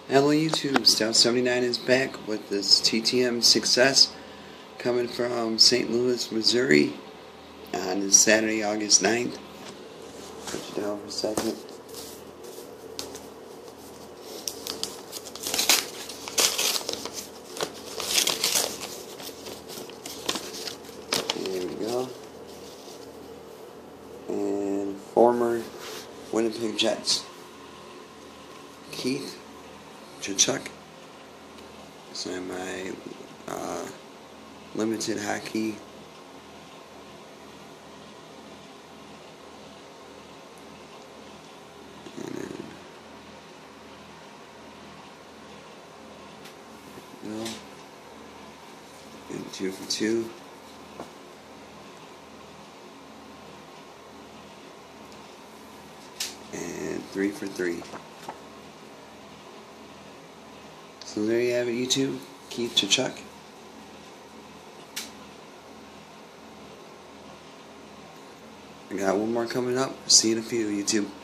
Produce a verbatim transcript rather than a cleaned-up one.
Hello YouTube, Stout seventy-nine is back with this T T M Success coming from Saint Louis, Missouri on this Saturday, August ninth. Put you down for a second. There we go. And former Winnipeg Jets, Keith Tkachuk. So my uh, limited hockey and then no and two for two. And three for three. So there you have it, YouTube. Keith Tkachuk. I got one more coming up. See you in a few, YouTube.